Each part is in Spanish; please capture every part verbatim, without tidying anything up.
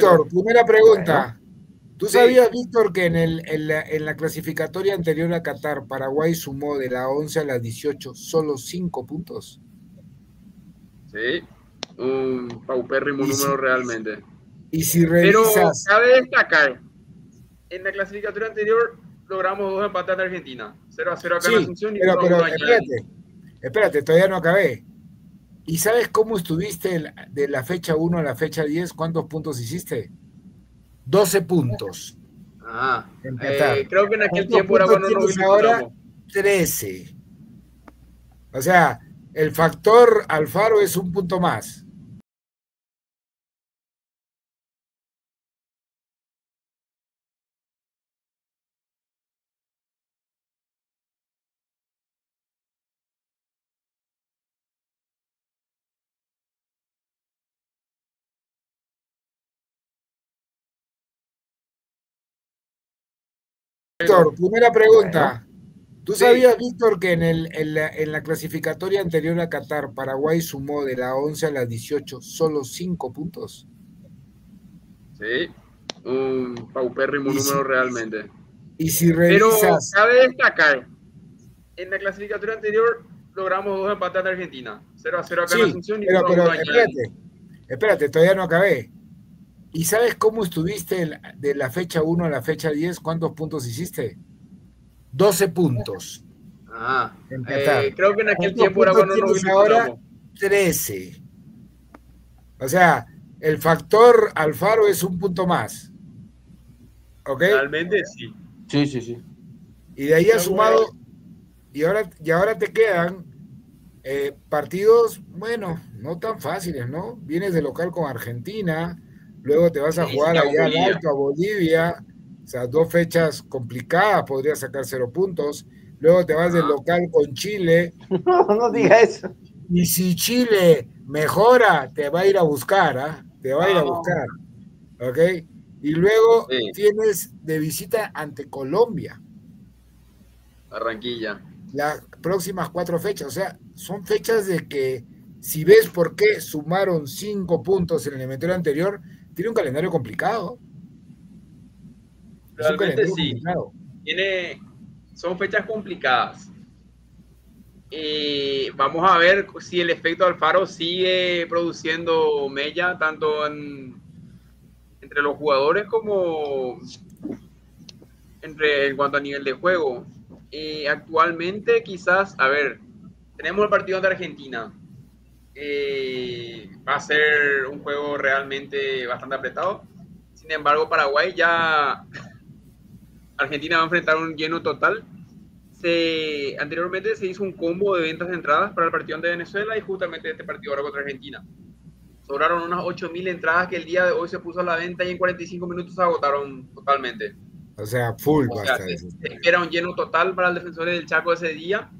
Víctor, primera pregunta. Bueno, ¿Tú Sí. sabías, Víctor, que en, el, en, la, en la clasificatoria anterior a Qatar, Paraguay sumó de la once a la dieciocho solo cinco puntos? Sí, un paupérrimo Y si, número realmente. y si Pero revisas, cabe destacar, en la clasificatoria anterior logramos dos empates de Argentina. cero a cero acá en sí, Asunción y pero, uno a pero uno allá. espérate, espérate, todavía no acabé. ¿Y sabes cómo estuviste de la fecha uno a la fecha diez? ¿Cuántos puntos hiciste? doce puntos Ah, en Qatar. eh, creo que en aquel ¿Cuántos tiempo era puntos cuando nos tienes ahora? ilusionamos. trece. O sea, el factor Alfaro es un punto más. Víctor, primera pregunta. ¿Tú Sí. sabías, Víctor, que en, el, en, la, en la clasificatoria anterior a Qatar, Paraguay sumó de la once a la dieciocho solo cinco puntos? Sí, un paupérrimo Y si, número realmente. y si Pero revisas, cabe destacar, en la clasificatoria anterior logramos dos empates de Argentina. cero a cero acá en sí, Asunción y pero, uno a pero uno allá. espérate, espérate, todavía no acabé. ¿Y sabes cómo estuviste de la fecha uno a la fecha diez? ¿Cuántos puntos hiciste? doce puntos Ah, en Qatar. eh, creo que en aquel ¿Cuántos tiempo era puntos cuando nos tienes ahora? ilusionamos. trece. O sea, el factor Alfaro es un punto más. ¿Ok? Realmente sí. Sí, sí, sí. Y de ahí has sumado, y ahora, y ahora te quedan eh, partidos, bueno, no tan fáciles, ¿no? Vienes de local con Argentina, luego te vas a Sí, jugar sí, allá al Bolivia. Alto, a Bolivia, o sea, dos fechas complicadas, podrías sacar cero puntos, luego te vas del local con Chile, No, no diga eso. y si Chile mejora, te va a ir a buscar, ¿ah? ¿eh? Te va a ir a buscar, ¿ok? Y luego Sí, tienes de visita ante Colombia. Barranquilla. Las próximas cuatro fechas, o sea, son fechas de que si ves por qué sumaron cinco puntos en el elemento anterior, tiene un calendario complicado. Es un Realmente calendario sí. complicado. Tiene, son fechas complicadas. Y vamos a ver si el efecto Alfaro sigue produciendo mella tanto en, entre los jugadores como entre, en cuanto a nivel de juego. Y actualmente quizás, a ver, tenemos el partido de Argentina. Eh, va a ser un juego realmente bastante apretado. Sin embargo, Paraguay ya... Argentina va a enfrentar un lleno total. Se, anteriormente se hizo un combo de ventas de entradas para el partido ante Venezuela y justamente este partido ahora contra Argentina. Sobraron unas ocho mil entradas que el día de hoy se puso a la venta y en cuarenta y cinco minutos se agotaron totalmente. O sea, full O va a sea, estar se, eso. se espera un lleno total para el Defensores del Chaco ese día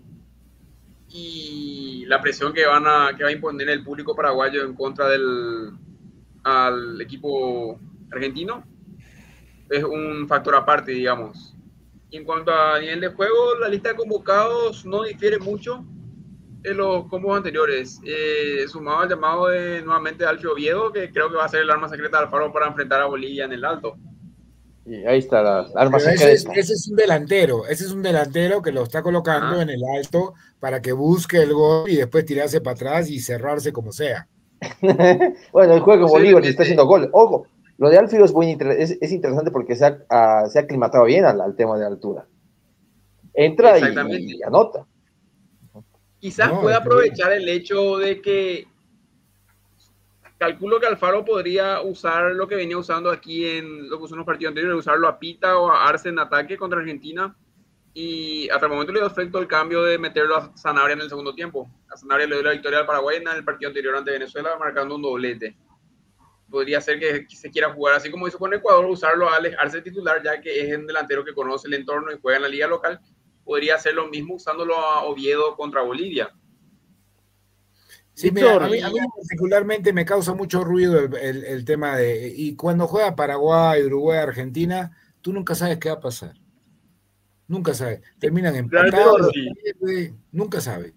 y la presión que, van a, que va a imponer el público paraguayo en contra del al equipo argentino es un factor aparte, digamos. Y en cuanto a nivel de juego, la lista de convocados no difiere mucho de los combos anteriores. Eh, sumado al llamado de nuevamente de Alfio Oviedo, que creo que va a ser el arma secreta de Alfaro para enfrentar a Bolivia en el Alto. Y ahí está las armas Pero ese es, secretas. ese es un delantero, ese es un delantero que lo está colocando Ajá. en el alto para que busque el gol y después tirarse para atrás y cerrarse como sea. Bueno, el juego en Bolívar se está Posiblemente. haciendo gol. Ojo, lo de Alfio es, muy inter- es, es interesante porque se ha, ah, se ha aclimatado bien al, al tema de altura. Entra y, Exactamente. y anota. Quizás No, pueda está bien. aprovechar el hecho de que calculo que Alfaro podría usar lo que venía usando aquí en lo que usó en los partidos anteriores, usarlo a Pita o a Arce en ataque contra Argentina. Y hasta el momento le dio efecto el cambio de meterlo a Sanabria en el segundo tiempo. A Sanabria le dio la victoria al Paraguay en el partido anterior ante Venezuela, marcando un doblete. Podría ser que se quiera jugar así como hizo con Ecuador, usarlo a Alex Arce titular, ya que es un delantero que conoce el entorno y juega en la liga local. Podría hacer lo mismo usándolo a Oviedo contra Bolivia. Sí, mira, Víctor, a mí, a mí particularmente me causa mucho ruido el, el, el tema de, y cuando juega Paraguay, Uruguay, Argentina, tú nunca sabes qué va a pasar. Nunca sabes. Terminan empatados, Sí. nunca sabes.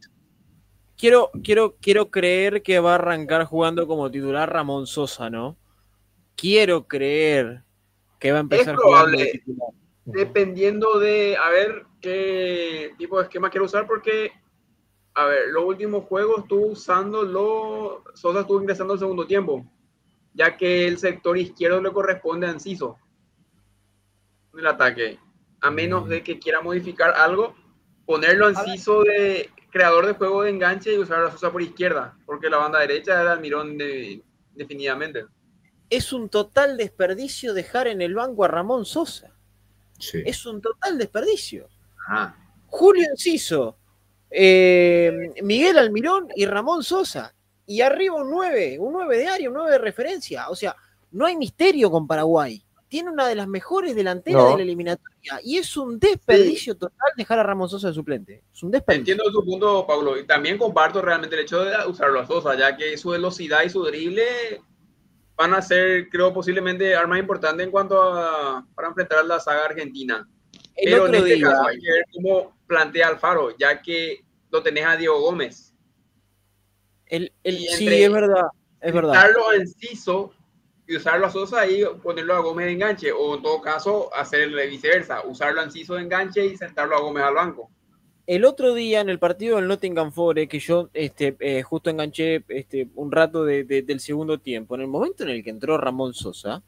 quiero, quiero, quiero creer que va a arrancar jugando como titular Ramón Sosa, ¿no? quiero creer que va a empezar Es probable, jugando de titular. Dependiendo de, a ver, qué tipo de esquema quiero usar, porque, a ver, los últimos juegos estuvo usando, lo, Sosa estuvo ingresando al segundo tiempo, ya que el sector izquierdo le corresponde a Enciso en el ataque, a menos de que quiera modificar algo, ponerlo a Enciso de creador de juego de enganche y usar a Sosa por izquierda, porque la banda derecha era Almirón de, definitivamente. Es un total desperdicio dejar en el banco a Ramón Sosa. Sí. Es un total desperdicio. Ajá. Julio Enciso, eh, Miguel Almirón y Ramón Sosa. Y arriba un nueve, un nueve de área, un nueve de referencia. O sea, no hay misterio con Paraguay. Tiene una de las mejores delanteras no. de la eliminatoria. Y es un desperdicio sí. total dejar a Ramón Sosa de suplente. Es un desperdicio. Entiendo tu punto, Pablo. Y también comparto realmente el hecho de usarlo a Sosa, ya que su velocidad y su drible van a ser, creo, posiblemente armas importantes en cuanto a para enfrentar a la saga argentina. El Pero en este día, caso hay que ver cómo plantea Alfaro, ya que lo tenés a Diego Gómez. El, el, sí, es verdad. Es verdad. Usarlo a Enciso y usarlo a Sosa y ponerlo a Gómez de enganche, o en todo caso, hacerle viceversa, usarlo a Enciso de enganche y sentarlo a Gómez al banco. El otro día en el partido del Nottingham Forest, que yo este, eh, justo enganché este, un rato de, de, del segundo tiempo, en el momento en el que entró Ramón Sosa,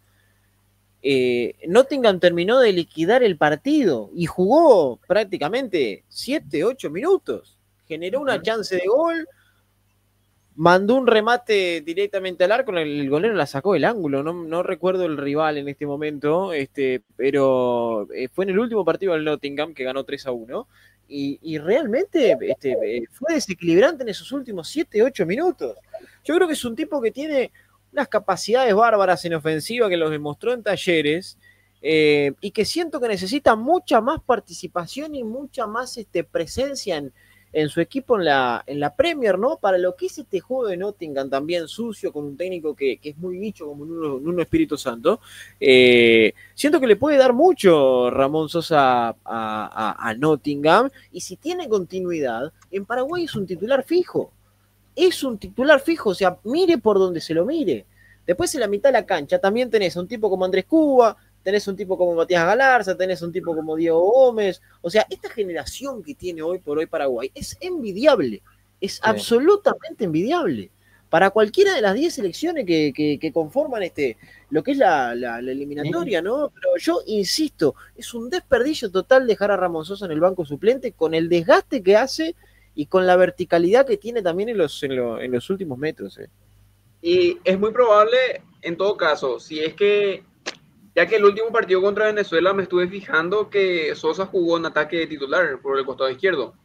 eh, Nottingham terminó de liquidar el partido y jugó prácticamente siete, ocho minutos. Generó una chance de gol, mandó un remate directamente al arco, el, el golero la sacó del ángulo, no, no recuerdo el rival en este momento, este, pero eh, fue en el último partido del Nottingham que ganó tres a uno. Y, y realmente este, fue desequilibrante en esos últimos siete, ocho minutos. Yo creo que es un tipo que tiene unas capacidades bárbaras en ofensiva que los demostró en Talleres eh, y que siento que necesita mucha más participación y mucha más este, presencia en, en su equipo en la, en la Premier, ¿no? Para lo que es este juego de Nottingham también sucio, con un técnico que, que es muy bicho como Nuno, Nuno Espíritu Santo, eh, siento que le puede dar mucho Ramón Sosa a, a, a Nottingham, y si tiene continuidad, en Paraguay es un titular fijo, es un titular fijo, o sea, mire por donde se lo mire. Después en la mitad de la cancha también tenés a un tipo como Andrés Cuba, tenés un tipo como Matías Galarza, tenés un tipo como Diego Gómez. O sea, esta generación que tiene hoy por hoy Paraguay es envidiable, es sí. absolutamente envidiable. Para cualquiera de las diez selecciones que, que, que conforman este, lo que es la, la, la eliminatoria, ¿no? Pero yo insisto, es un desperdicio total dejar a Ramón Sosa en el banco suplente con el desgaste que hace y con la verticalidad que tiene también en los, en lo, en los últimos metros. ¿eh? Y es muy probable, en todo caso, si es que ya que el último partido contra Venezuela me estuve fijando que Sosa jugó en ataque de titular por el costado izquierdo.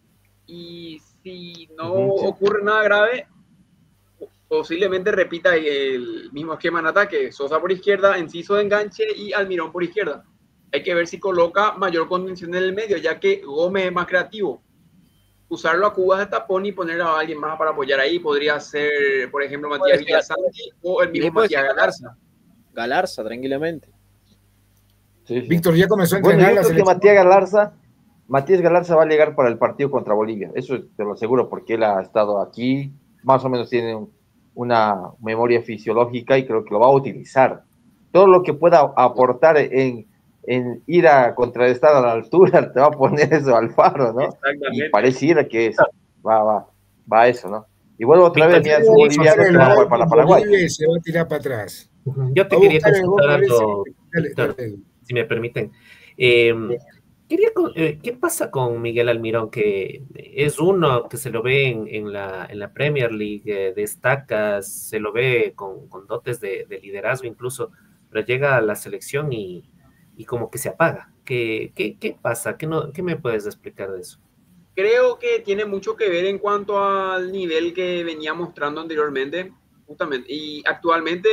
Y si no uh-huh, sí. ocurre nada grave, posiblemente repita el mismo esquema en ataque. Sosa por izquierda, Enciso de enganche y Almirón por izquierda. Hay que ver si coloca mayor contención en el medio, ya que Gómez es más creativo. Usarlo a Cubas de tapón y poner a alguien más para apoyar ahí. Podría ser, por ejemplo, Matías Villasanti o el mismo Matías Galarza. Galarza, tranquilamente. Sí, sí. Víctor ya comenzó a entrenar. Bueno, yo creo que Matías Galarza, Matías Galarza va a llegar para el partido contra Bolivia. Eso te lo aseguro, porque él ha estado aquí, más o menos tiene un, una memoria fisiológica y creo que lo va a utilizar. Todo lo que pueda aportar en, en ir a contrarrestar a la altura, te va a poner eso Alfaro, ¿no? Y pareciera que es, va, va, va a eso, ¿no? Y vuelvo otra vez, mira, su boliviano que va a jugar para Paraguay. Se va a tirar para atrás. Yo te quería consultar algo, Víctor, si me permiten. Eh, quería, eh, ¿Qué pasa con Miguel Almirón? Que es uno que se lo ve en, en, la, en la Premier League, eh, destaca, se lo ve con, con dotes de, de liderazgo incluso, pero llega a la selección y, y como que se apaga. ¿Qué, qué, qué pasa? ¿Qué, no, ¿Qué me puedes explicar de eso? Creo que tiene mucho que ver en cuanto al nivel que venía mostrando anteriormente. Justamente, y actualmente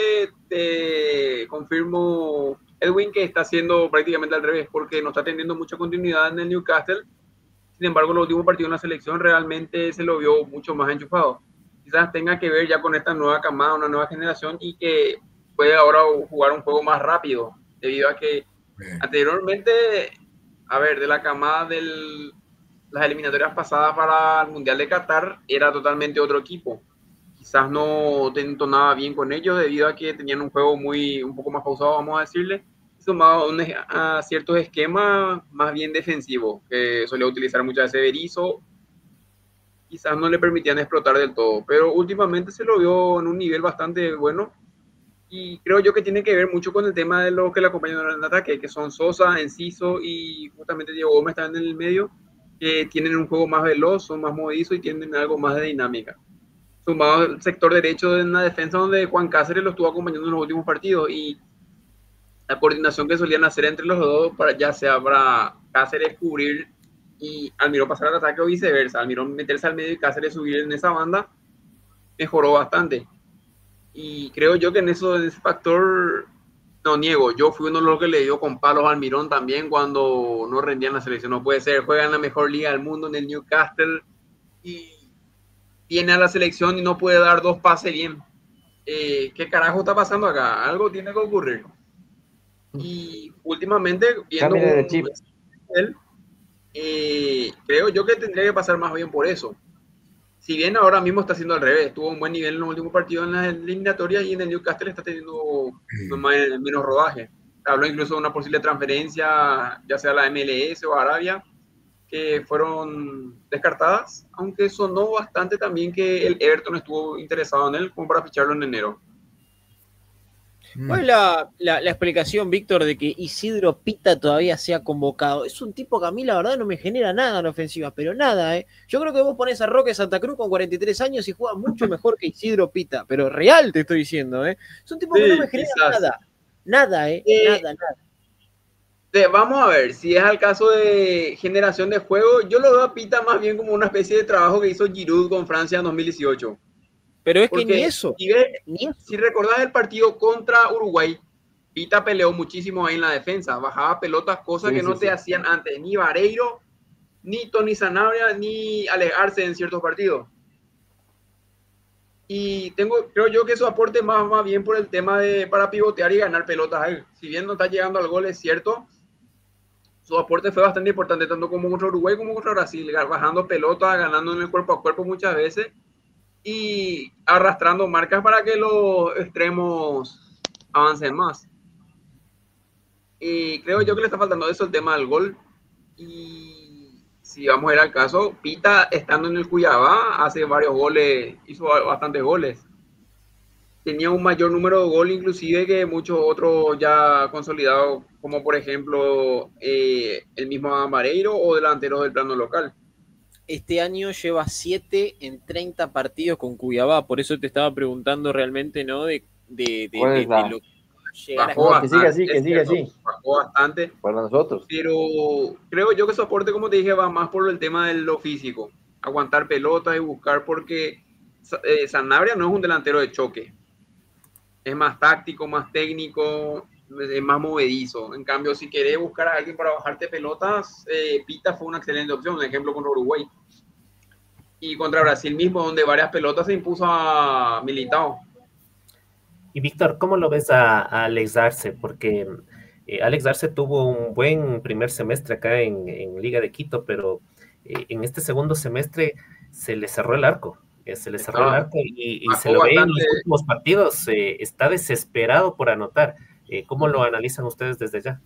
te confirmo, Edwin, que está haciendo prácticamente al revés, porque no está teniendo mucha continuidad en el Newcastle. Sin embargo, el último partido en la selección realmente se lo vio mucho más enchufado. Quizás tenga que ver ya con esta nueva camada, una nueva generación, y que puede ahora jugar un juego más rápido, debido a que Bien. anteriormente, a ver, de la camada de las eliminatorias pasadas para el Mundial de Qatar, era totalmente otro equipo. quizás no te entonaba bien con ellos debido a que tenían un juego muy, un poco más pausado, vamos a decirle, sumado a, un, a ciertos esquemas más bien defensivos, que solía utilizar muchas veces Berizzo, quizás no le permitían explotar del todo, pero últimamente se lo vio en un nivel bastante bueno, y creo yo que tiene que ver mucho con el tema de lo que le acompañan en el ataque, que son Sosa, Enciso y justamente Diego Gómez están en el medio, que tienen un juego más veloz, son más movedizo y tienen algo más de dinámica. Sumado al sector derecho en la defensa, donde Juan Cáceres lo estuvo acompañando en los últimos partidos, y la coordinación que solían hacer entre los dos, para, ya sea para Cáceres cubrir y Almirón pasar al ataque o viceversa, Almirón meterse al medio y Cáceres subir en esa banda, mejoró bastante. Y creo yo que en, eso, en ese factor, no niego, yo fui uno de los que le dio con palos a Almirón también cuando no rendían la selección. No puede ser, juega en la mejor liga del mundo, en el Newcastle, y viene a la selección y no puede dar dos pases bien. Eh, ¿Qué carajo está pasando acá? Algo tiene que ocurrir. Y últimamente, viendo de chip. Él, eh, creo yo que tendría que pasar más bien por eso. Si bien ahora mismo está haciendo al revés, tuvo un buen nivel en los últimos partidos en las eliminatorias y en el Newcastle está teniendo menos rodaje. Habló incluso de una posible transferencia, ya sea a la M L S o a Arabia, que fueron descartadas, aunque sonó bastante también que el Everton estuvo interesado en él como para ficharlo en enero. ¿Cuál es la, la, la explicación, Víctor, de que Isidro Pita todavía sea convocado? Es un tipo que a mí la verdad no me genera nada en ofensiva, pero nada, ¿eh? Yo creo que vos ponés a Roque Santa Cruz con cuarenta y tres años y juega mucho mejor que Isidro Pita, pero real te estoy diciendo, ¿eh? Es un tipo sí, que no me genera quizás. nada, nada, ¿eh? eh nada, nada. Eh, vamos a ver, si es el caso de generación de juego, yo lo veo a Pita más bien como una especie de trabajo que hizo Giroud con Francia en dos mil dieciocho. Pero es Porque que ni eso. Si, ves, ni eso. Si recordás el partido contra Uruguay, Pita peleó muchísimo ahí en la defensa, bajaba pelotas, cosas sí, que no sí, te sí. hacían antes, ni Vareiro, ni Tony Sanabria, ni alejarse en ciertos partidos. Y tengo, creo yo que su aporte más, más bien por el tema de para pivotear y ganar pelotas a él. Si bien no está llegando al gol, es cierto, su aporte fue bastante importante, tanto como contra Uruguay como contra Brasil, bajando pelotas, ganando en el cuerpo a cuerpo muchas veces y arrastrando marcas para que los extremos avancen más. Y creo yo que le está faltando eso, el tema del gol. Y si vamos a ir al caso, Pita, estando en el Cuiabá, hace varios goles, hizo bastantes goles. Tenía un mayor número de goles inclusive que muchos otros ya consolidados, como por ejemplo eh, el mismo Amareiro o delanteros del plano local. Este año lleva siete en treinta partidos con Cuiabá, por eso te estaba preguntando realmente, ¿no? De, de, de, de, de lo que bajó a... bastante, que sigue así, que sigue así. Bajó bastante. Para nosotros. Pero creo yo que su aporte, como te dije, va más por el tema de lo físico. Aguantar pelotas y buscar, porque eh, Sanabria no es un delantero de choque. Es más táctico, más técnico, es más movedizo. En cambio, si querés buscar a alguien para bajarte pelotas, eh, Pita fue una excelente opción, un ejemplo contra Uruguay. Y contra Brasil mismo, donde varias pelotas se impuso a Militao. Y Víctor, ¿cómo lo ves a, a Alex Arce? Porque eh, Alex Arce tuvo un buen primer semestre acá en, en Liga de Quito, pero eh, en este segundo semestre se le cerró el arco. Se le cerró ah, el arco y, y se lo ve en los últimos partidos, eh, está desesperado por anotar. Eh, ¿Cómo lo analizan ustedes desde ya?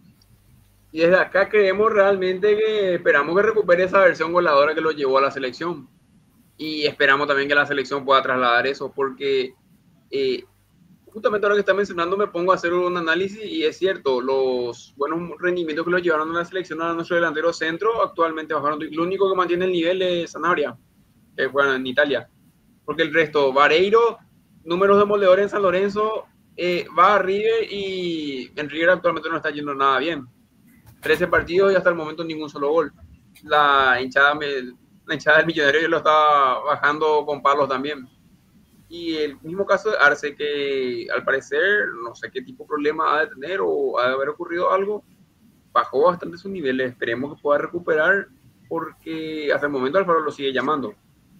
Y desde acá creemos realmente que esperamos que recupere esa versión goleadora que lo llevó a la selección. Y esperamos también que la selección pueda trasladar eso, porque eh, justamente ahora que está mencionando me pongo a hacer un análisis y es cierto, los buenos rendimientos que lo llevaron a la selección a nuestro delantero centro actualmente bajaron. Lo único que mantiene el nivel es Sanabria, que bueno, en Italia, porque el resto, Vareiro, números de moledor en San Lorenzo, eh, va a River y en River actualmente no está yendo nada bien. trece partidos y hasta el momento ningún solo gol. La hinchada, me, la hinchada del Millonario lo está bajando con palos también. Y el mismo caso de Arce, que al parecer no sé qué tipo de problema ha de tener o ha de haber ocurrido algo, bajó bastante sus niveles. Esperemos que pueda recuperar, porque hasta el momento Alfaro lo sigue llamando.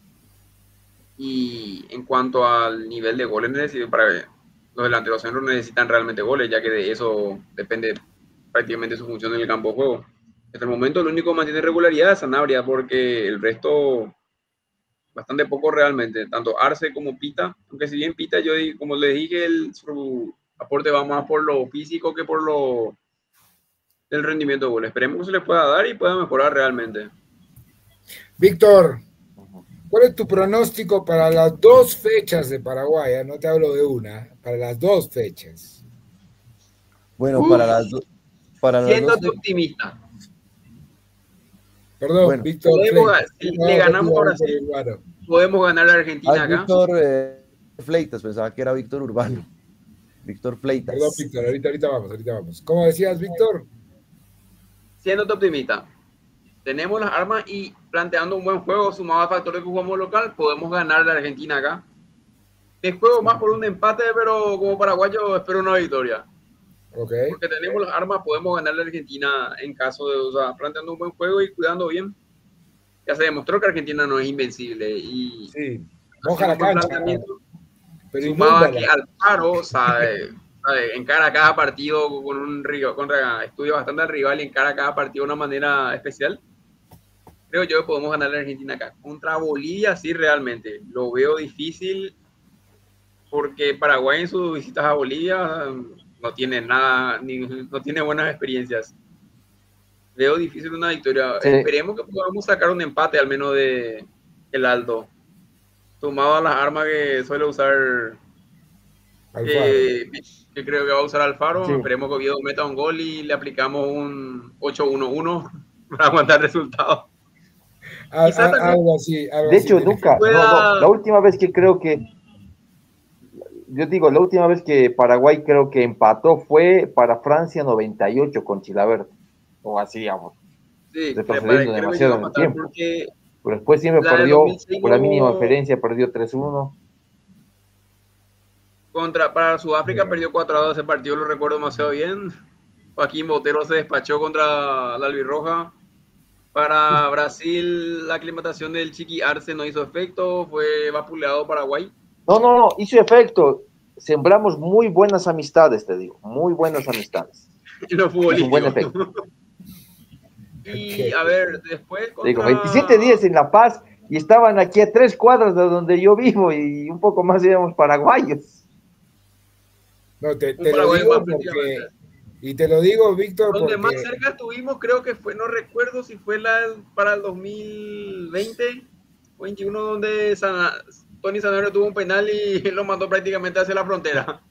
Y en cuanto al nivel de goles, para los delanteros centros necesitan realmente goles, ya que de eso depende prácticamente su función en el campo de juego. Hasta el momento el único que mantiene regularidad es Sanabria, porque el resto bastante poco realmente, tanto Arce como Pita, aunque si bien Pita, yo como les dije, el, su aporte va más por lo físico que por lo del rendimiento de gol. Esperemos que se le pueda dar y pueda mejorar realmente. Víctor, ¿cuál es tu pronóstico para las dos fechas de Paraguay? No te hablo de una, para las dos fechas. Bueno, Uf, para las, do, para siendo las dos optimista. Perdón, bueno, Víctor. Podemos, si no, le ganamos ahora sí, podemos ganar a Argentina ah, acá. Víctor eh, Fleitas, pensaba que era Víctor Urbano. Víctor Fleitas. Perdón, Víctor, ahorita, ahorita vamos, ahorita vamos. ¿Cómo decías, Víctor? Siendo optimista. Tenemos las armas y planteando un buen juego, sumado a factores que jugamos local, podemos ganar a la Argentina acá. Me juego más por un empate, pero como paraguayo espero una victoria. Okay. Porque tenemos las armas, podemos ganar a la Argentina en caso de, o sea, planteando un buen juego y cuidando bien. Ya se demostró que Argentina no es invencible. Y sí, moja la cancha. Pero sumado a que Alfaro sabe, sabe, encara cada partido con un rival, contra, estudia bastante al rival y encara cada partido de una manera especial. Creo yo que podemos ganar a la Argentina acá. Contra Bolivia, sí, realmente. Lo veo difícil porque Paraguay en sus visitas a Bolivia no tiene nada, ni, no tiene buenas experiencias. Veo difícil una victoria. Sí. Esperemos que podamos sacar un empate al menos de el Aldo. Sumado a las armas que suele usar, eh, que creo que va a usar Alfaro. Sí. Esperemos que Oviedo meta un gol y le aplicamos un ocho uno uno para aguantar el resultado. A, a, algo así, algo de así hecho, nunca, pueda... no, no, la última vez que creo que, yo digo, la última vez que Paraguay creo que empató fue para Francia noventa y ocho con Chilavert, o así, digamos, sí, retrocediendo demasiado en el tiempo. Pero después siempre perdió, por la mínima diferencia, perdió tres uno. Contra, para Sudáfrica sí. Perdió cuatro a dos ese partido, lo recuerdo demasiado bien. Joaquín Botero se despachó contra la albirroja. Para Brasil, la aclimatación del Chiqui Arce no hizo efecto, fue vapuleado Paraguay. No, no, no, hizo efecto. Sembramos muy buenas amistades, te digo, muy buenas amistades. Y no fue un buen efecto. Y a ver, después contra... Digo, veintisiete días en La Paz y estaban aquí a tres cuadras de donde yo vivo y un poco más éramos paraguayos. No, te, te lo digo porque... Y te lo digo, Víctor, donde porque... más cerca estuvimos, creo que fue, no recuerdo si fue la para el dos mil veinte o veintiuno, donde San, Tony Sanabria tuvo un penal y lo mandó prácticamente hacia la frontera.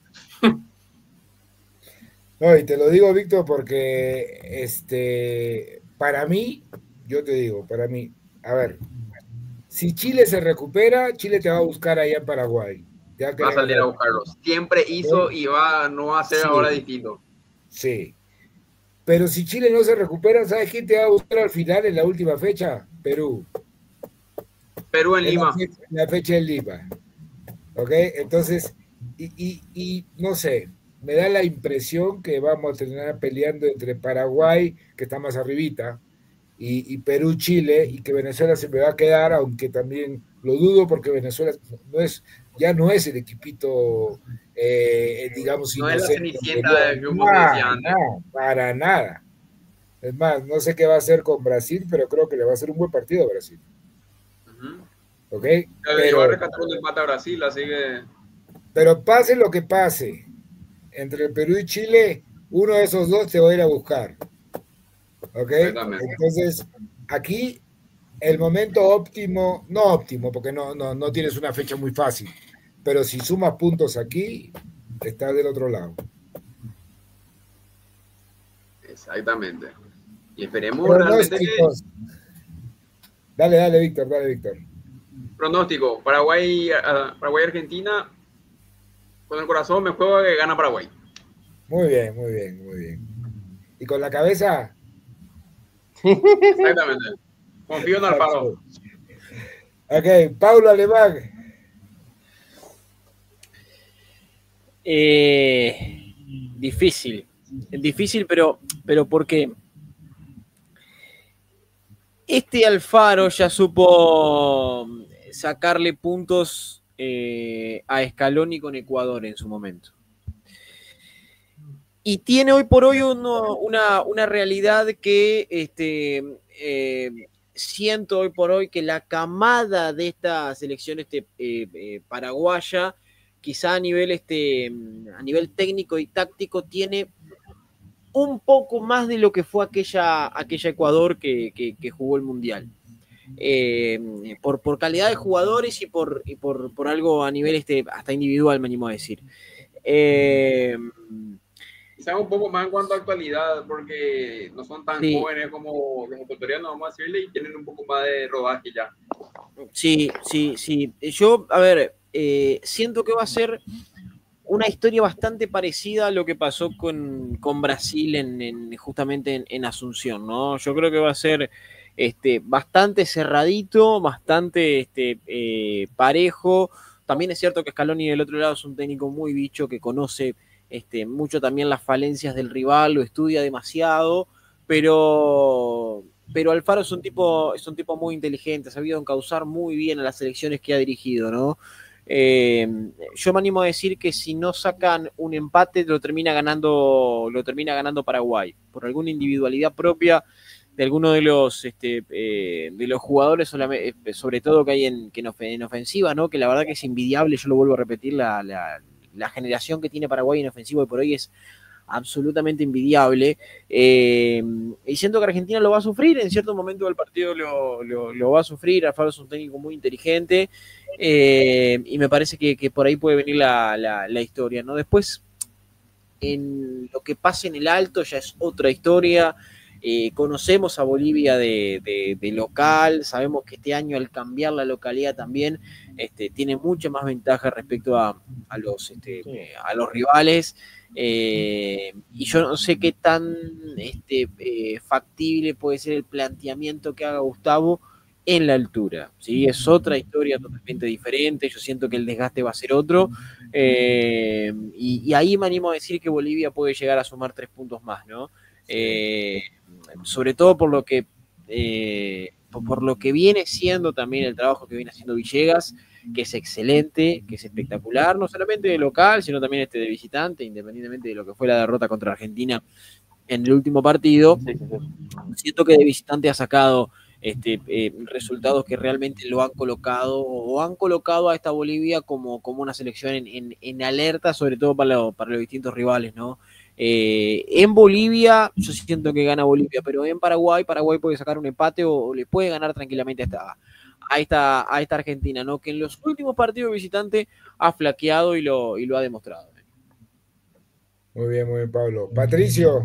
No, y te lo digo, Víctor, porque este, para mí, yo te digo, para mí, a ver, si Chile se recupera, Chile te va a buscar allá en Paraguay. Va a salir a buscarlos. Siempre hizo y va, no va a ser sí. ahora distinto. Sí, pero si Chile no se recupera, ¿sabes quién te va a buscar al final en la última fecha? Perú. Perú en, en Lima. La fecha, en la fecha en Lima. ¿Ok? Entonces, y, y, y no sé, me da la impresión que vamos a terminar peleando entre Paraguay, que está más arribita, y, y Perú-Chile, y que Venezuela se me va a quedar, aunque también lo dudo porque Venezuela no es, ya no es el equipito... Eh, digamos, no es la cenicienta del grupo que decía antes. No, para nada. Es más, no sé qué va a hacer con Brasil, pero creo que le va a hacer un buen partido a Brasil. Uh-huh. ¿Ok? Pero va a rescatar un empate a Brasil, así que... Pero pase lo que pase, entre el Perú y Chile, uno de esos dos te va a ir a buscar. ¿Ok? Entonces, aquí el momento óptimo, no óptimo, porque no, no, no tienes una fecha muy fácil, pero si sumas puntos aquí, estás del otro lado. Exactamente. Y esperemos realmente que... Dale, dale, Víctor, dale, Víctor. Pronóstico, Paraguay, uh, Paraguay, Argentina, con el corazón me juego que gana Paraguay. Muy bien, muy bien, muy bien. ¿Y con la cabeza? Exactamente. Confío en Alfaro. Ok, Paulo Alemán. Eh, difícil, difícil, pero, pero porque este Alfaro ya supo sacarle puntos eh, a Scaloni con Ecuador en su momento. Y tiene hoy por hoy uno, una, una realidad que este, eh, siento hoy por hoy que la camada de esta selección este, eh, eh, paraguaya, quizá a nivel, este, a nivel técnico y táctico, tiene un poco más de lo que fue aquella, aquella Ecuador que, que, que jugó el Mundial. Eh, por, por calidad de jugadores y por, y por, por algo a nivel este, hasta individual, me animo a decir. Eh, Quizás un poco más en cuanto a actualidad, porque no son tan sí. jóvenes como los ecuatorianos, vamos a decirle, y tienen un poco más de rodaje ya. Sí, sí, sí. Yo, a ver, eh, siento que va a ser una historia bastante parecida a lo que pasó con, con Brasil en, en, justamente en, en Asunción, ¿no? Yo creo que va a ser este, bastante cerradito, bastante este, eh, parejo. También es cierto que Scaloni del otro lado es un técnico muy bicho que conoce este, mucho también las falencias del rival, lo estudia demasiado, pero, pero Alfaro es un tipo, es un tipo muy inteligente, ha sabido encauzar muy bien a las selecciones que ha dirigido, ¿no? Eh, yo me animo a decir que si no sacan un empate lo termina ganando lo termina ganando Paraguay por alguna individualidad propia de alguno de los este, eh, de los jugadores, sobre todo que hay en, que en ofensiva, ¿no? Que la verdad que es envidiable, yo lo vuelvo a repetir, la, la, la generación que tiene Paraguay en ofensivo y por hoy es absolutamente envidiable, eh, y siento que Argentina lo va a sufrir, en cierto momento del partido lo, lo, lo va a sufrir. Alfaro es un técnico muy inteligente, eh, y me parece que, que por ahí puede venir la, la, la historia, ¿no? Después, en lo que pase en el Alto ya es otra historia. Eh, conocemos a Bolivia de, de, de local, sabemos que este año al cambiar la localidad también este, tiene mucha más ventaja respecto a, a, los, este, sí. a los rivales. Eh, y yo no sé qué tan este, eh, factible puede ser el planteamiento que haga Gustavo en la altura, ¿sí? Es otra historia totalmente diferente, yo siento que el desgaste va a ser otro, eh, y, y ahí me animo a decir que Bolivia puede llegar a sumar tres puntos más, ¿no? Eh, sobre todo por lo que eh, por lo que viene siendo también el trabajo que viene haciendo Villegas, que es excelente, que es espectacular, no solamente de local, sino también este de visitante, independientemente de lo que fue la derrota contra Argentina en el último partido. Sí, sí, sí. Siento que de visitante ha sacado este, eh, resultados que realmente lo han colocado o han colocado a esta Bolivia como, como una selección en, en, en alerta, sobre todo para, lo, para los distintos rivales, ¿no? Eh, en Bolivia, yo siento que gana Bolivia, pero en Paraguay, Paraguay puede sacar un empate o, o le puede ganar tranquilamente a esta, a esta, a esta Argentina, ¿no? Que en los últimos partidos visitantes ha flaqueado y lo, y lo ha demostrado. Muy bien, muy bien, Pablo. Patricio.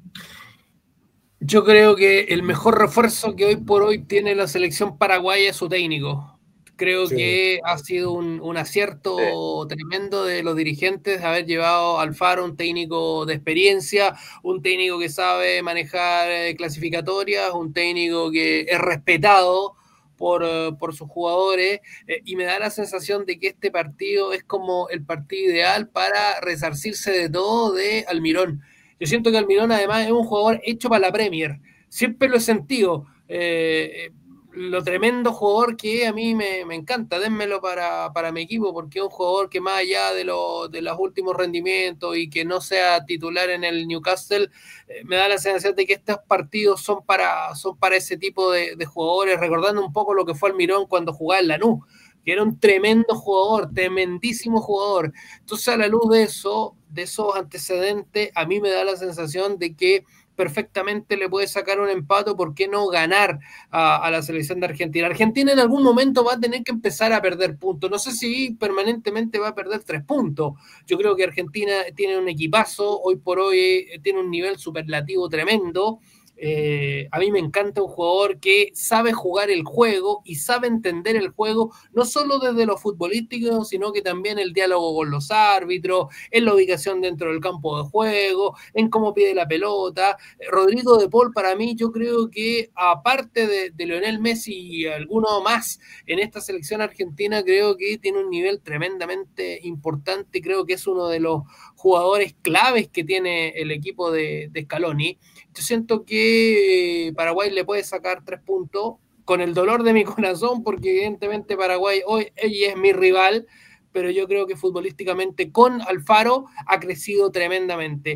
Yo creo que el mejor refuerzo que hoy por hoy tiene la selección paraguaya es su técnico. Creo sí. que ha sido un, un acierto sí. tremendo de los dirigentes haber llevado a Alfaro, un técnico de experiencia, un técnico que sabe manejar clasificatorias, un técnico que es respetado por, por sus jugadores, eh, y me da la sensación de que este partido es como el partido ideal para resarcirse de todo de Almirón. Yo siento que Almirón además es un jugador hecho para la Premier, siempre lo he sentido, eh, lo tremendo jugador que a mí me, me encanta, dénmelo para, para mi equipo, porque es un jugador que más allá de, lo, de los últimos rendimientos y que no sea titular en el Newcastle, eh, me da la sensación de que estos partidos son para, son para ese tipo de, de jugadores, recordando un poco lo que fue Almirón cuando jugaba en Lanús, que era un tremendo jugador, tremendísimo jugador. Entonces, a la luz de eso, de esos antecedentes, a mí me da la sensación de que perfectamente le puede sacar un empate, ¿por qué no ganar a, a la selección de Argentina? Argentina en algún momento va a tener que empezar a perder puntos, no sé si permanentemente va a perder tres puntos, yo creo que Argentina tiene un equipazo, hoy por hoy tiene un nivel superlativo tremendo. Eh, a mí me encanta un jugador que sabe jugar el juego y sabe entender el juego, no solo desde lo futbolístico, sino que también el diálogo con los árbitros, en la ubicación dentro del campo de juego, en cómo pide la pelota. Rodrigo de Paul, para mí, yo creo que aparte de, de Lionel Messi y alguno más en esta selección argentina, creo que tiene un nivel tremendamente importante, creo que es uno de los jugadores claves que tiene el equipo de, de Scaloni. Yo siento que Paraguay le puede sacar tres puntos con el dolor de mi corazón, porque evidentemente Paraguay hoy ella es mi rival, pero yo creo que futbolísticamente con Alfaro ha crecido tremendamente.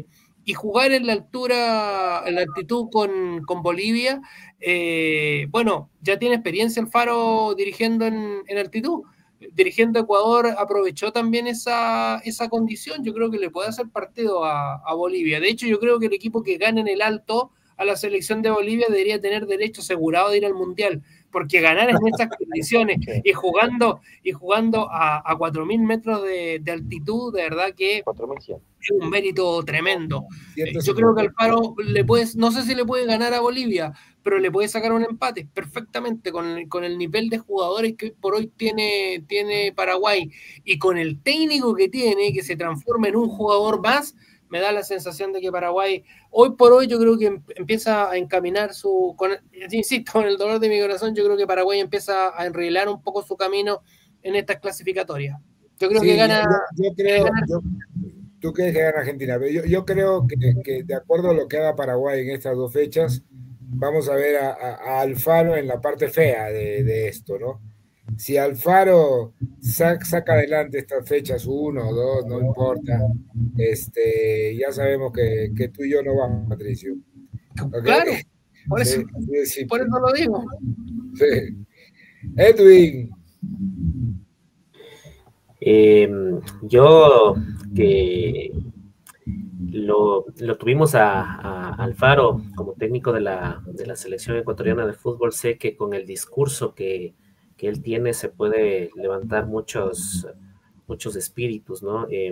y jugar en la altura, en la altitud con, con Bolivia, eh, bueno, ya tiene experiencia Alfaro dirigiendo en, en altitud. Dirigiendo a Ecuador aprovechó también esa, esa condición. Yo creo que le puede hacer partido a, a Bolivia. De hecho, yo creo que el equipo que gane en el alto a la selección de Bolivia debería tener derecho asegurado de ir al Mundial, porque ganar en estas condiciones y jugando, y jugando a, a cuatro mil metros de, de altitud, de verdad que es un mérito tremendo. Yo creo que Alfaro le puede, no sé si le puede ganar a Bolivia, pero le puede sacar un empate perfectamente con, con el nivel de jugadores que por hoy tiene, tiene Paraguay y con el técnico que tiene, que se transforma en un jugador más. Me da la sensación de que Paraguay, hoy por hoy, yo creo que empieza a encaminar su, con, insisto, con el dolor de mi corazón, yo creo que Paraguay empieza a enrilar un poco su camino en estas clasificatorias. Yo creo sí, que gana... Yo, yo creo, gana, yo, tú crees que gana Argentina, pero yo, yo creo que, que de acuerdo a lo que haga Paraguay en estas dos fechas, vamos a ver a, a, a Alfaro en la parte fea de, de esto, ¿no? Si Alfaro saca, saca adelante estas fechas, uno o dos, no importa, este, ya sabemos que, que tú y yo no vamos, Patricio. ¿Okay? Claro, por eso, sí, sí, por eso lo digo. Sí. Edwin. Eh, yo que lo, lo tuvimos a, a Alfaro como técnico de la, de la selección ecuatoriana de fútbol, sé que con el discurso que que él tiene se puede levantar muchos, muchos espíritus, ¿no? Eh,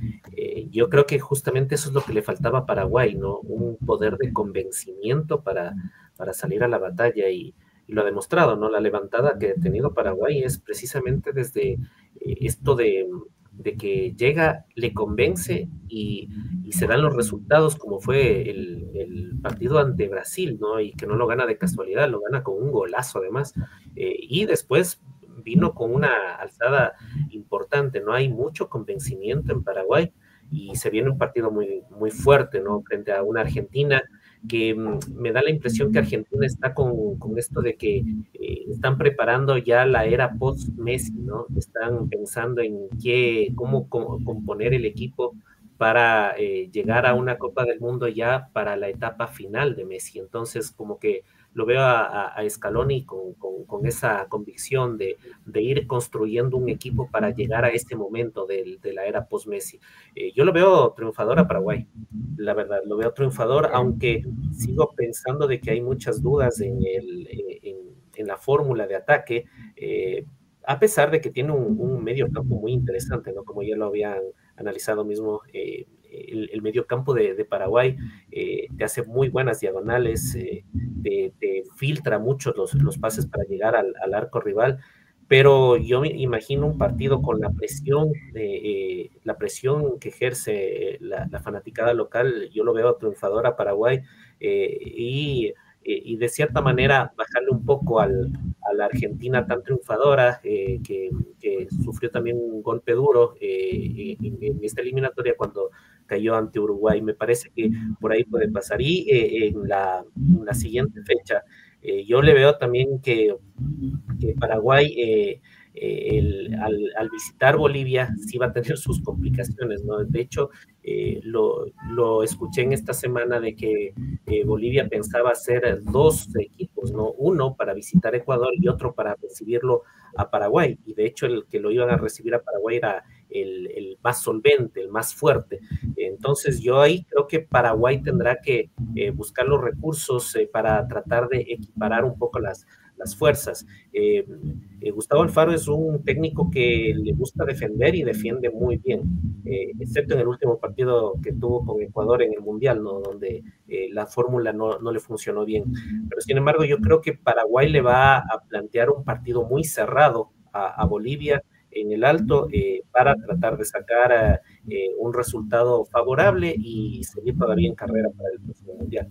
eh, yo creo que justamente eso es lo que le faltaba a Paraguay, ¿no? Un poder de convencimiento para, para salir a la batalla y, y lo ha demostrado, ¿no? La levantada que ha tenido Paraguay es precisamente desde eh, esto de, de que llega, le convence y, y se dan los resultados como fue el, el partido ante Brasil, ¿no? Y que no lo gana de casualidad, lo gana con un golazo además. Eh, y después vino con una alzada importante, ¿no? Hay mucho convencimiento en Paraguay y se viene un partido muy, muy fuerte, ¿no? Frente a una Argentina que mm, me da la impresión que Argentina está con, con esto de que eh, están preparando ya la era post-Messi, ¿no? Están pensando en qué, cómo, cómo componer el equipo para eh, llegar a una Copa del Mundo ya para la etapa final de Messi. Entonces, como que lo veo a, a Scaloni con, con, con esa convicción de, de ir construyendo un equipo para llegar a este momento de, de la era post-Messi. Eh, yo lo veo triunfador a Paraguay, la verdad, lo veo triunfador, aunque sigo pensando de que hay muchas dudas en, el, en, en la fórmula de ataque, eh, a pesar de que tiene un, un medio campo muy interesante, ¿no? Como ya lo habían analizado mismo, eh, el, el medio campo de, de Paraguay eh, te hace muy buenas diagonales, eh, te, te filtra mucho los, los pases para llegar al, al arco rival, pero yo me imagino un partido con la presión, eh, la presión que ejerce la, la fanaticada local, yo lo veo triunfador a Paraguay, eh, y, y de cierta manera bajarle un poco al, a la Argentina tan triunfadora, eh, que, que sufrió también un golpe duro eh, en, en esta eliminatoria cuando cayó ante Uruguay. Me parece que por ahí puede pasar. Y eh, en, la, en la siguiente fecha, eh, yo le veo también que, que Paraguay, eh, eh, el, al, al visitar Bolivia, sí va a tener sus complicaciones, ¿no? De hecho, eh, lo, lo escuché en esta semana de que eh, Bolivia pensaba hacer dos equipos, ¿no? Uno para visitar Ecuador y otro para recibirlo a Paraguay, y de hecho el que lo iban a recibir a Paraguay era el, el más solvente, el más fuerte. Entonces yo ahí creo que Paraguay tendrá que eh, buscar los recursos eh, para tratar de equiparar un poco las, las fuerzas. Eh, eh, Gustavo Alfaro es un técnico que le gusta defender y defiende muy bien, eh, excepto en el último partido que tuvo con Ecuador en el Mundial, ¿no? Donde eh, la fórmula no, no le funcionó bien. Pero sin embargo yo creo que Paraguay le va a plantear un partido muy cerrado a, a Bolivia en el alto, eh, para tratar de sacar eh, un resultado favorable y seguir todavía en carrera para el próximo Mundial.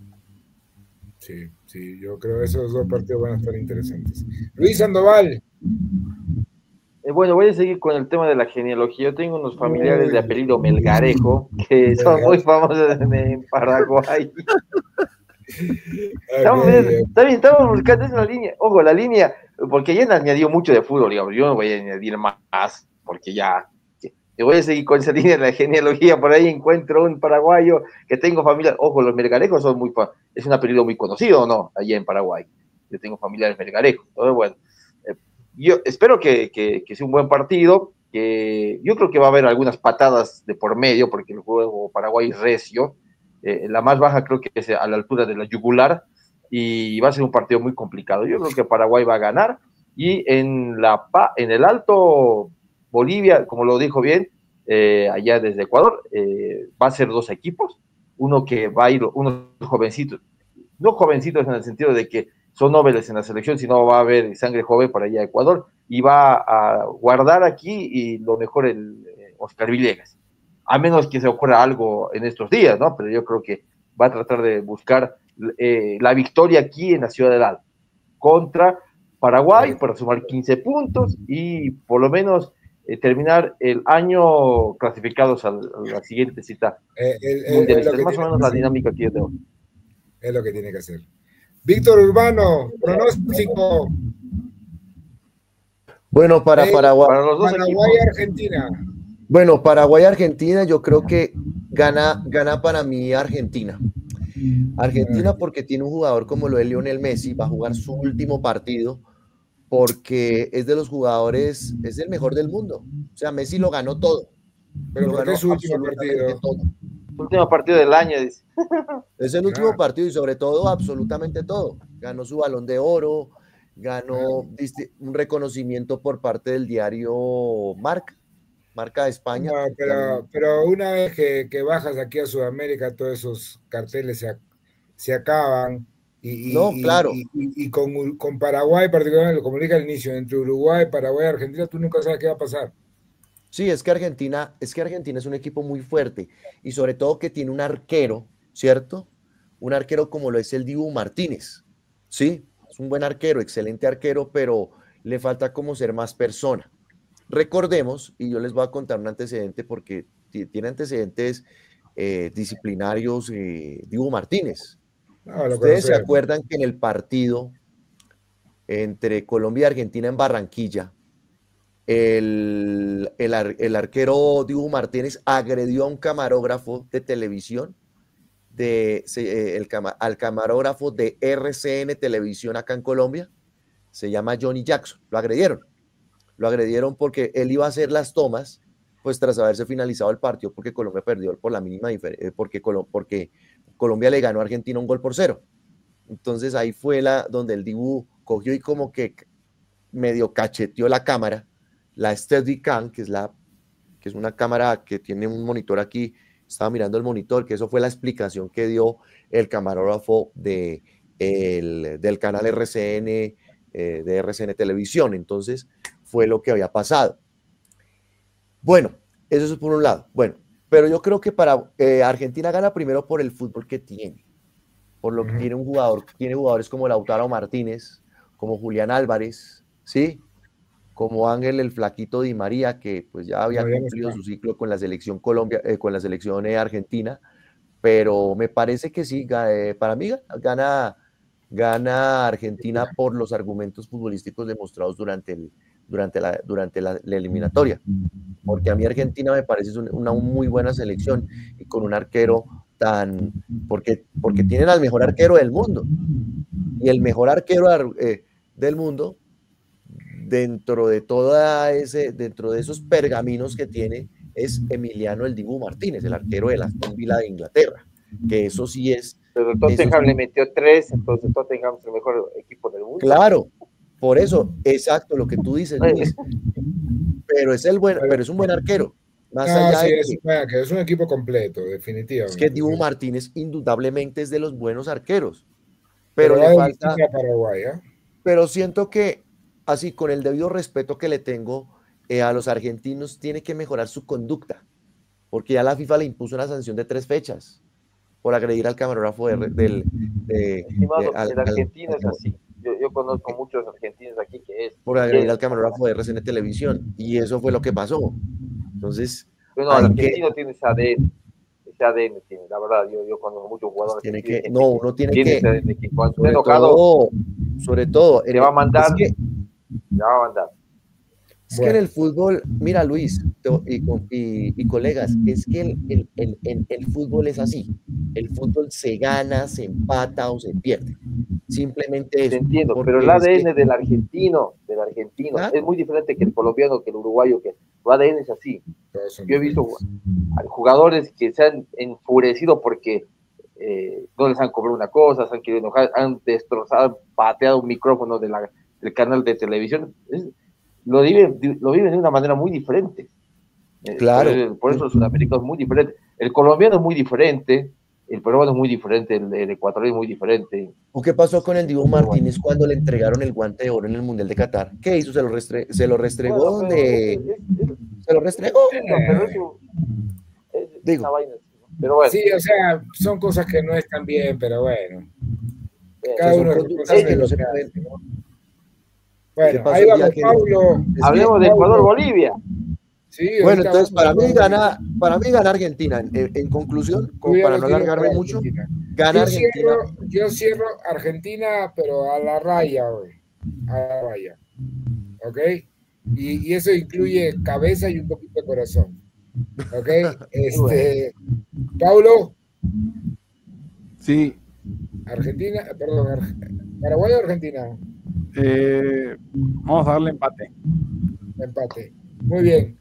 Sí, sí, yo creo que esos dos partidos van a estar interesantes. Luis Sandoval. Eh, bueno, voy a seguir con el tema de la genealogía. Yo tengo unos familiares Uy. de apellido Melgarejo que son muy famosos en, en Paraguay. Estamos, okay. Está bien, estamos buscando una línea. Ojo, la línea, porque ya añadió mucho de fútbol, digamos. Yo no voy a añadir más, porque ya y voy a seguir con esa línea de la genealogía, por ahí encuentro un paraguayo que tengo familia, ojo, los melgarejos son muy, es un apellido muy conocido, ¿o no? Allá en Paraguay, yo tengo familiares melgarejos, entonces bueno, eh, yo espero que, que, que sea un buen partido, que yo creo que va a haber algunas patadas de por medio, porque el juego Paraguay es recio, eh, la más baja creo que es a la altura de la yugular, y va a ser un partido muy complicado, yo creo que Paraguay va a ganar, y en, la, en el Alto Bolivia, como lo dijo bien, eh, allá desde Ecuador, eh, va a ser dos equipos, uno que va a ir, unos jovencitos, no jovencitos en el sentido de que son nobles en la selección, sino va a haber sangre joven para allá a Ecuador, y va a guardar aquí y lo mejor el eh, Oscar Villegas, a menos que se ocurra algo en estos días, ¿no? Pero yo creo que va a tratar de buscar eh, la victoria aquí en la Ciudad del Alto, contra Paraguay, para sumar quince puntos, y por lo menos eh, terminar el año clasificados a, a la siguiente cita eh, el, el, mundialista. Es, es más o menos la dinámica que yo tengo. Es lo que tiene que hacer. Víctor Urbano, pronóstico. Bueno, para eh, Paraguay. Para los dos Paraguay y Argentina. Bueno, Paraguay y Argentina, yo creo que gana, gana para mí Argentina. Argentina porque tiene un jugador como lo es Lionel Messi, va a jugar su último partido porque es de los jugadores, es el mejor del mundo. O sea, Messi lo ganó todo. Pero lo ¿por qué es su último partido? Todo. Último partido del año, dice. Es el último partido y sobre todo absolutamente todo. Ganó su Balón de Oro, ganó un reconocimiento por parte del diario Marca, Marca de España. No, pero, pero una vez que, que bajas aquí a Sudamérica, todos esos carteles se, se acaban. Y, no, y, claro. Y, y, y con, con Paraguay, particularmente, como dije al inicio, entre Uruguay, Paraguay y Argentina, tú nunca sabes qué va a pasar. Sí, es que Argentina, es que Argentina es un equipo muy fuerte y sobre todo que tiene un arquero, ¿cierto? Un arquero como lo es el Dibu Martínez, ¿sí? Es un buen arquero, excelente arquero, pero le falta como ser más persona. Recordemos, y yo les voy a contar un antecedente porque tiene antecedentes eh, disciplinarios eh, Dibu Martínez. No, Ustedes se acuerdan que en el partido entre Colombia y Argentina en Barranquilla, el, el, el arquero Dibu Martínez agredió a un camarógrafo de televisión, de, el, al camarógrafo de R C N Televisión acá en Colombia, se llama Johnny Jackson, lo agredieron, lo agredieron porque él iba a hacer las tomas, pues tras haberse finalizado el partido, porque Colombia perdió por la mínima diferencia, porque, porque Colombia le ganó a Argentina un gol por cero. Entonces ahí fue la donde el Dibu cogió y como que medio cacheteó la cámara, la Steadicam, que es la que es una cámara que tiene un monitor aquí, estaba mirando el monitor, que eso fue la explicación que dio el camarógrafo de, el, del canal R C N, eh, de R C N Televisión. Entonces fue lo que había pasado. Bueno, eso es por un lado. Bueno, pero yo creo que para eh, Argentina gana primero por el fútbol que tiene, por lo que tiene un jugador, tiene jugadores como Lautaro Martínez, como Julián Álvarez, ¿sí? Como Ángel el Flaquito Di María, que pues ya había no, cumplido ya su ciclo con la selección Colombia, eh, con la selección eh, argentina, pero me parece que sí, eh, para mí gana, gana Argentina por los argumentos futbolísticos demostrados durante, el, durante, la, durante la, la eliminatoria, porque a mí Argentina me parece una muy buena selección y con un arquero tan, porque, porque tienen al mejor arquero del mundo, y el mejor arquero eh, del mundo dentro de toda ese, dentro de esos pergaminos que tiene, es Emiliano el Dibu Martínez, el arquero de la Aston Villa de Inglaterra, que eso sí es... Pero Tottenham sí, le metió tres, entonces Tottenham es el mejor equipo del mundo. Claro, por eso, exacto, lo que tú dices, Luis, pero es, el buen, pero es un buen arquero. Más no, allá sí, de es, que, que es un equipo completo, definitivamente. Es que Dibu Martínez indudablemente es de los buenos arqueros, pero, pero le falta... Paraguay, ¿eh? Pero siento que así, con el debido respeto que le tengo eh, a los argentinos, tiene que mejorar su conducta, porque ya la FIFA le impuso una sanción de tres fechas por agredir al camarógrafo de, del... De, Estimado, de, al, el argentino al, es así. Yo, yo conozco muchos argentinos aquí que es... Por agredir al camarógrafo de R C N Televisión, y eso fue lo que pasó. Entonces... Bueno, el argentino que, tiene ese A D N, ese A D N tiene, la verdad, yo, yo conozco muchos jugadores... Tiene que, no, uno tiene, tiene que... Ese A D N que cuando sobre, enojado, todo, sobre todo... Le va a mandar... Es que, le va a mandar. Es bueno. que en el fútbol, mira Luis, y, y, y colegas, es que el, el, el, el, el fútbol es así. El fútbol se gana, se empata o se pierde. Simplemente eso. Entiendo, pero el A D N del argentino, del argentino, ¿ah? Es muy diferente que el colombiano, que el uruguayo, que el A D N es así. Yo he visto jugadores que se han enfurecido porque eh, no les han cobrado una cosa, se han querido enojar, han destrozado, han pateado un micrófono de la, del canal de televisión. Es, lo, viven, lo viven de una manera muy diferente. Claro. Por, por eso el sudamericano es muy diferente. El colombiano es muy diferente. El peruano es muy diferente, el, el ecuatoriano es muy diferente. ¿O qué pasó con el Dibu Martínez cuando le entregaron el guante de oro en el Mundial de Qatar? ¿Qué hizo? ¿Se lo, restre se lo restregó? Bueno, de... es, es, es... ¿Se lo restregó? No, pero eso, es, es Digo. una vaina, pero bueno. Sí, o sea, son cosas que no están bien, pero bueno. Bien, Cada uno es que no se pueden. Bueno, ahí vamos, Pablo. Hablemos de Ecuador-Bolivia. Sí, bueno, entonces para mí gana, para mí gana Argentina. En, en conclusión, como para no alargarme mucho, gana yo Argentina. Cierro, yo cierro Argentina, pero a la raya, güey. A la raya. ¿Ok? Y, y eso incluye cabeza y un poquito de corazón. ¿Ok? Este, Paulo. Sí. Argentina, perdón, Paraguay o Argentina. Eh, vamos a darle empate. Empate. Muy bien.